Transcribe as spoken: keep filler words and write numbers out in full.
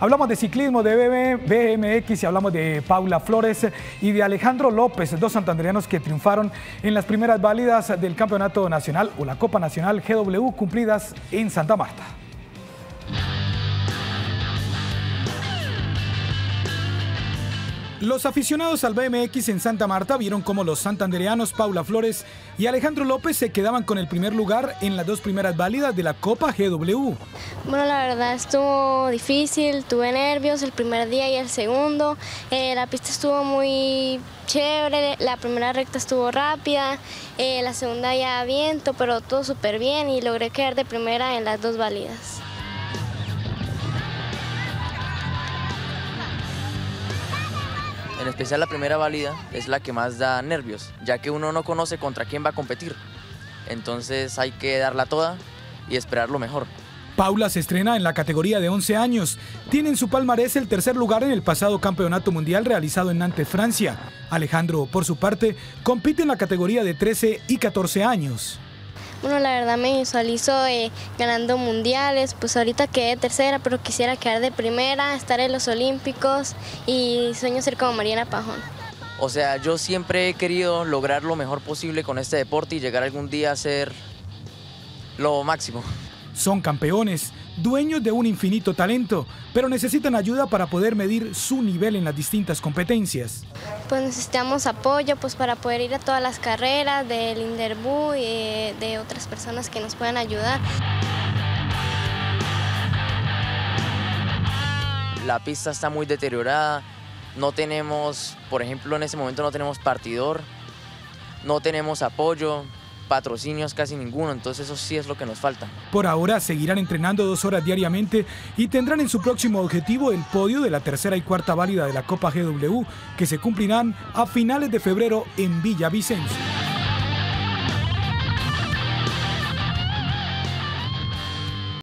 Hablamos de ciclismo, de B M X y hablamos de Paula Flores y de Alejandro López, dos santandereanos que triunfaron en las primeras válidas del Campeonato Nacional o la Copa Nacional G W cumplidas en Santa Marta. Los aficionados al B M X en Santa Marta vieron cómo los santandereanos Paula Flores y Alejandro López se quedaban con el primer lugar en las dos primeras válidas de la Copa G W. Bueno, la verdad estuvo difícil, tuve nervios el primer día y el segundo. Eh, la pista estuvo muy chévere, la primera recta estuvo rápida, eh, la segunda ya viento, pero todo súper bien y logré quedar de primera en las dos válidas. En especial la primera válida es la que más da nervios, ya que uno no conoce contra quién va a competir. Entonces hay que darla toda y esperar lo mejor. Paula se estrena en la categoría de once años. Tiene en su palmarés el tercer lugar en el pasado campeonato mundial realizado en Nantes, Francia. Alejandro, por su parte, compite en la categoría de trece y catorce años. Bueno, la verdad me visualizo eh, ganando mundiales, pues ahorita quedé tercera, pero quisiera quedar de primera, estar en los Olímpicos y sueño ser como Mariana Pajón. O sea, yo siempre he querido lograr lo mejor posible con este deporte y llegar algún día a ser lo máximo. Son campeones, dueños de un infinito talento, pero necesitan ayuda para poder medir su nivel en las distintas competencias. Pues necesitamos apoyo pues, para poder ir a todas las carreras del Inderbu y de otras personas que nos puedan ayudar. La pista está muy deteriorada, no tenemos, por ejemplo, en este momento no tenemos partidor, no tenemos apoyo, patrocinios casi ninguno, entonces eso sí es lo que nos falta. Por ahora seguirán entrenando dos horas diariamente y tendrán en su próximo objetivo el podio de la tercera y cuarta válida de la Copa G W que se cumplirán a finales de febrero en Villavicencio.